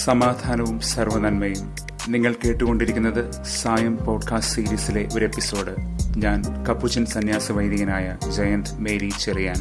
സമാധാനവും സർവ്വനന്മയും. നിങ്ങൾ കേട്ടുകൊണ്ടിരിക്കുന്നത് സായം പോഡ്കാസ്റ്റ് സീരീസിലെ ഒരു എപ്പിസോഡ്. ഞാൻ കപ്പുച്ചൻ സന്യാസ വൈദികനായ ജയന്ത് മേരി ചെറിയാൻ.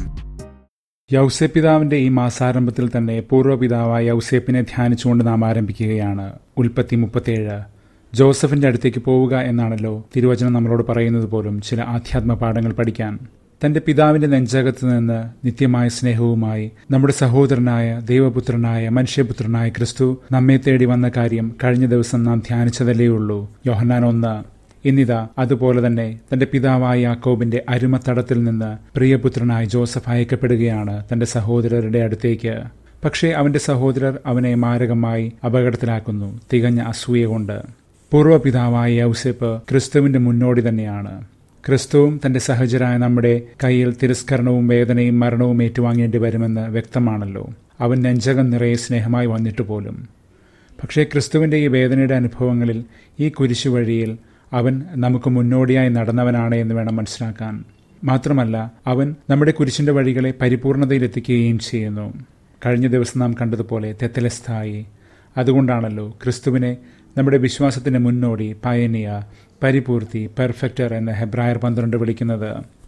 യൗസേപ്പ് പിതാവിന്റെ ഈ മാസാരംഭത്തിൽ തന്നെ പൂർവ്വപിതാവായ യൗസേപ്പിനെ ധ്യാനിച്ചുകൊണ്ട് നാം ആരംഭിക്കുകയാണ്. ഉൽപ്പത്തി 37. ജോസഫിന്റെ അടുത്തേക്ക് പോവുക എന്നാണല്ലോ തിരുവചനം നമ്മളോട് പറയുന്നത് പോലും ചില ആധ്യാത്മ പാഠങ്ങൾ പഠിക്കാൻ. തന്റെ പിതാവിന്റെ നെഞ്ചകത്ത് നിന്ന് നിത്യമായ സ്നേഹവുമായി നമ്മുടെ സഹോദരനായ ദൈവപുത്രനായ മനുഷ്യപുത്രനായ ക്രിസ്തു നമ്മെ തേടി വന്ന കാര്യം കഴിഞ്ഞ ദിവസം നാം ധ്യാനിച്ചതല്ലേയുള്ളൂ. യോഹന്നാൻ 1. ഇന്നിതാ അതുപോലെ തന്നെ തന്റെ പിതാവായ യാക്കോബിന്റെ അരുമത്തടത്തിൽ നിന്ന് പ്രിയപുത്രനായ ജോസഫ് അയക്കപ്പെടുകയാണ് തന്റെ സഹോദരരുടെ അടുത്തേക്ക്. പക്ഷേ അവന്റെ സഹോദരർ അവനെ മാരകമായി അപകടത്തിലാക്കുന്നു, തികഞ്ഞ അസൂയ കൊണ്ട്. പൂർവ്വപിതാവായ യൗസേപ്പ് ക്രിസ്തുവിന്റെ മുന്നോടി തന്നെയാണ്. ക്രിസ്തുവും തന്റെ സഹചരായ നമ്മുടെ കയ്യിൽ തിരസ്കരണവും വേദനയും മരണവും ഏറ്റുവാങ്ങേണ്ടി വരുമെന്ന് വ്യക്തമാണല്ലോ. അവൻ നെഞ്ചകം നിറയെ സ്നേഹമായി വന്നിട്ട് പോലും. പക്ഷേ ക്രിസ്തുവിന്റെ ഈ വേദനയുടെ അനുഭവങ്ങളിൽ, ഈ കുരിശു വഴിയിൽ അവൻ നമുക്ക് മുന്നോടിയായി നടന്നവനാണ് എന്ന് വേണം മനസ്സിലാക്കാൻ. മാത്രമല്ല, അവൻ നമ്മുടെ കുരിശിന്റെ വഴികളെ പരിപൂർണതയിലെത്തിക്കുകയും ചെയ്യുന്നു. കഴിഞ്ഞ ദിവസം നാം കണ്ടതുപോലെ തെത്തലസ്ഥായി. അതുകൊണ്ടാണല്ലോ ക്രിസ്തുവിനെ നമ്മുടെ വിശ്വാസത്തിന്റെ മുന്നോടി, പയനിയ, പരിപൂർത്തി, പെർഫെക്റ്റർ എന്ന് ഹെബ്രായർ 12 വിളിക്കുന്നത്.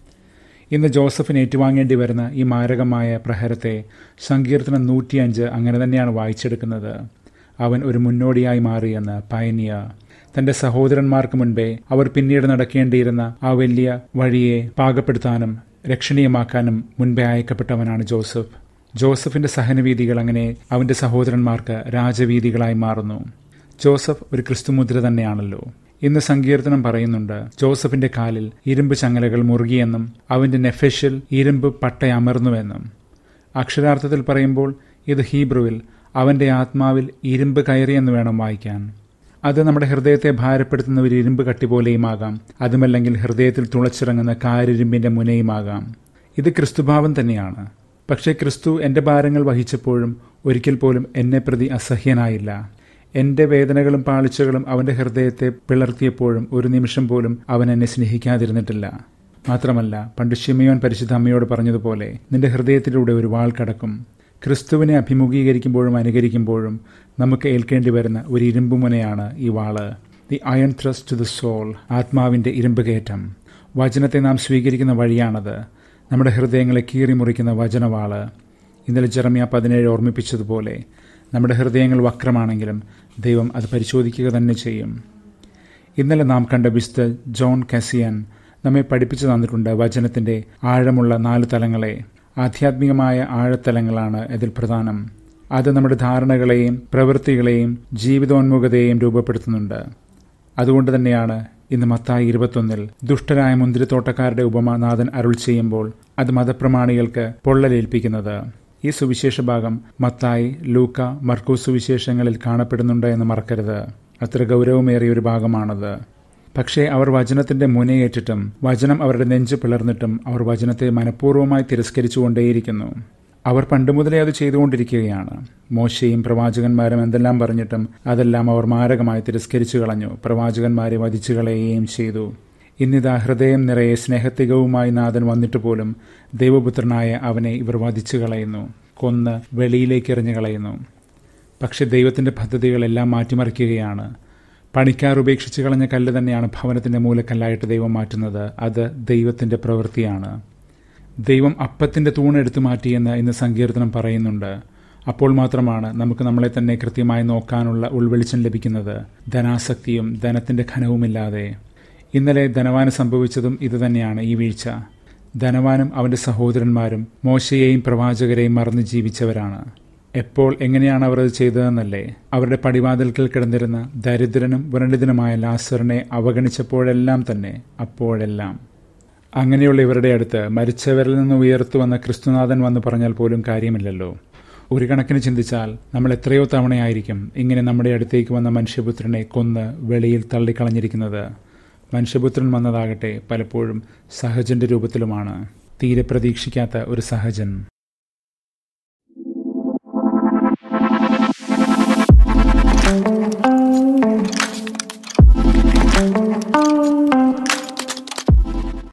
ഇന്ന് ജോസഫിന് ഏറ്റുവാങ്ങേണ്ടി വരുന്ന ഈ മാരകമായ പ്രഹരത്തെ സങ്കീർത്തനം 105 അങ്ങനെ തന്നെയാണ് വായിച്ചെടുക്കുന്നത്. അവൻ ഒരു മുന്നോടിയായി മാറിയെന്ന്, പയനിയ. തന്റെ സഹോദരന്മാർക്ക് മുൻപേ അവർ പിന്നീട് നടക്കേണ്ടിയിരുന്ന ആ വലിയ വഴിയെ പാകപ്പെടുത്താനും രക്ഷണീയമാക്കാനും മുൻപേ അയക്കപ്പെട്ടവനാണ് ജോസഫ്. ജോസഫിന്റെ സഹനവീതികൾ അങ്ങനെ അവന്റെ സഹോദരന്മാർക്ക് രാജവീതികളായി മാറുന്നു. ജോസഫ് ഒരു ക്രിസ്തുമുദ്ര തന്നെയാണല്ലോ. ഇന്ന് സങ്കീർത്തനം പറയുന്നുണ്ട്, ജോസഫിന്റെ കാലിൽ ഇരുമ്പ് ചങ്ങലകൾ മുറുകിയെന്നും അവന്റെ നെഫെഷിൽ ഇരുമ്പ് പട്ടയമർന്നുവെന്നും. അക്ഷരാർത്ഥത്തിൽ പറയുമ്പോൾ ഇത് ഹീബ്രുവിൽ അവന്റെ ആത്മാവിൽ ഇരുമ്പ് കയറിയെന്ന് വേണം വായിക്കാൻ. അത് നമ്മുടെ ഹൃദയത്തെ ഭാരപ്പെടുത്തുന്ന ഒരു ഇരുമ്പ് കട്ടി പോലെയുമാകാം, അതുമല്ലെങ്കിൽ ഹൃദയത്തിൽ തുളച്ചിറങ്ങുന്ന കാരിരുമ്പിന്റെ മുനയുമാകാം. ഇത് ക്രിസ്തുഭാവം തന്നെയാണ്. പക്ഷേ ക്രിസ്തു എന്റെ ഭാരങ്ങൾ വഹിച്ചപ്പോഴും ഒരിക്കൽ പോലും എന്നെ പ്രതി അസഹ്യനായില്ല. എന്റെ വേദനകളും പാളിച്ചകളും അവന്റെ ഹൃദയത്തെ പിളർത്തിയപ്പോഴും ഒരു നിമിഷം പോലും അവൻ എന്നെ സ്നേഹിക്കാതിരുന്നിട്ടില്ല. മാത്രമല്ല, പണ്ട് ശിമയോൻ പരിശുദ്ധ അമ്മയോട് പറഞ്ഞതുപോലെ, നിന്റെ ഹൃദയത്തിലൂടെ ഒരു വാൾ കടക്കും. ക്രിസ്തുവിനെ അഭിമുഖീകരിക്കുമ്പോഴും അനുകരിക്കുമ്പോഴും നമുക്ക് ഏൽക്കേണ്ടി വരുന്ന ഒരു ഇരുമ്പുമുനയാണ് ഈ വാള്. The iron thrust to the soul, ആത്മാവിന്റെ ഇരുമ്പ് കയറ്റം. വചനത്തെ നാം സ്വീകരിക്കുന്ന വഴിയാണത്, നമ്മുടെ ഹൃദയങ്ങളെ കീറിമുറിക്കുന്ന വചനവാള്. ഇന്നലെ ജെറമ്യ 17 ഓർമ്മിപ്പിച്ചതുപോലെ, നമ്മുടെ ഹൃദയങ്ങൾ വക്രമാണെങ്കിലും ദൈവം അത് പരിശോധിക്കുക തന്നെ ചെയ്യും. ഇന്നലെ നാം കണ്ട വിശുദ്ധ ജോൺ കാസിയൻ നമ്മെ പഠിപ്പിച്ചു തന്നിട്ടുണ്ട് വചനത്തിന്റെ ആഴമുള്ള 4 തലങ്ങളെ. ആധ്യാത്മികമായ ആഴത്തലങ്ങളാണ് ഇതിൽ പ്രധാനം. അത് നമ്മുടെ ധാരണകളെയും പ്രവൃത്തികളെയും ജീവിതോന്മുഖതയെയും രൂപപ്പെടുത്തുന്നുണ്ട്. അതുകൊണ്ട് തന്നെയാണ് ഇന്ന് മത്തായി 21 ദുഷ്ടരായ മുന്തിരിത്തോട്ടക്കാരുടെ ഉപമ നാഥൻ അരുൾ ചെയ്യുമ്പോൾ അത് മതപ്രമാണികൾക്ക് പൊള്ളലേൽപ്പിക്കുന്നത്. ഈ സുവിശേഷ ഭാഗം മത്തായി, ലൂക്ക, മർക്കോസ് സുവിശേഷങ്ങളിൽ കാണപ്പെടുന്നുണ്ട് എന്ന് മറക്കരുത്. അത്ര ഗൗരവമേറിയ ഒരു ഭാഗമാണത്. പക്ഷേ അവർ വചനത്തിന്റെ മുനയേറ്റിട്ടും വചനം അവരുടെ നെഞ്ച് പിളർന്നിട്ടും അവർ വചനത്തെ മനഃപൂർവ്വമായി തിരസ്കരിച്ചുകൊണ്ടേയിരിക്കുന്നു. അവർ പണ്ടുമുതലേ അത് ചെയ്തുകൊണ്ടിരിക്കുകയാണ്. മോശയും പ്രവാചകന്മാരും എന്തെല്ലാം പറഞ്ഞിട്ടും അതെല്ലാം അവർ മാരകമായി തിരസ്കരിച്ചു കളഞ്ഞു. പ്രവാചകന്മാരെ വധിച്ചു കളയുകയും ചെയ്തു. ഇന്നിതാ ഹൃദയം നിറയെ സ്നേഹത്തികവുമായി നാഥൻ വന്നിട്ട് പോലും ദൈവപുത്രനായ അവനെ ഇവർ വധിച്ചു കളയുന്നു, കൊന്ന് വെളിയിലേക്ക് എറിഞ്ഞു കളയുന്നു. പക്ഷെ ദൈവത്തിന്റെ പദ്ധതികളെല്ലാം മാറ്റിമറിക്കുകയാണ്. പണിക്കാർ ഉപേക്ഷിച്ച് കളഞ്ഞ കല്ല് തന്നെയാണ് ഭവനത്തിന്റെ മൂലക്കല്ലായിട്ട് ദൈവം മാറ്റുന്നത്. അത് ദൈവത്തിന്റെ പ്രവൃത്തിയാണ്. ദൈവം അപ്പത്തിന്റെ തൂണെടുത്തു മാറ്റിയെന്ന് ഇന്ന് സങ്കീർത്തനം പറയുന്നുണ്ട്. അപ്പോൾ മാത്രമാണ് നമുക്ക് നമ്മളെ തന്നെ കൃത്യമായി നോക്കാനുള്ള ഉൾവെളിച്ചം ലഭിക്കുന്നത്, ധനാസക്തിയും ധനത്തിന്റെ ഘനവുമില്ലാതെ. ഇന്നലെ ധനവാന് സംഭവിച്ചതും ഇതുതന്നെയാണ്, ഈ വീഴ്ച. ധനവാനും അവന്റെ സഹോദരന്മാരും മോശയെയും പ്രവാചകരെയും മറന്ന് ജീവിച്ചവരാണ്. എപ്പോൾ എങ്ങനെയാണ് അവർ അത് ചെയ്തതെന്നല്ലേ? അവരുടെ പടിവാതിൽക്കൽ കിടന്നിരുന്ന ദരിദ്രനും വ്രണീതനുമായ ലാസറിനെ അവഗണിച്ചപ്പോഴെല്ലാം തന്നെ, അപ്പോഴെല്ലാം. അങ്ങനെയുള്ള ഇവരുടെ അടുത്ത് മരിച്ചവരിൽ നിന്ന് ഉയർത്തു വന്ന ക്രിസ്തുനാഥൻ വന്ന് പറഞ്ഞാൽ പോലും കാര്യമില്ലല്ലോ. ഒരു കണക്കിന് ചിന്തിച്ചാൽ നമ്മൾ എത്രയോ തവണയായിരിക്കും ഇങ്ങനെ നമ്മുടെ അടുത്തേക്ക് വന്ന മനുഷ്യപുത്രനെ കൊന്ന് വെളിയിൽ തള്ളിക്കളഞ്ഞിരിക്കുന്നത്. മനുഷ്യപുത്രൻ വന്നതാകട്ടെ പലപ്പോഴും സഹജന്റെ രൂപത്തിലുമാണ്. തീരെ പ്രതീക്ഷിക്കാത്ത ഒരു സഹജൻ.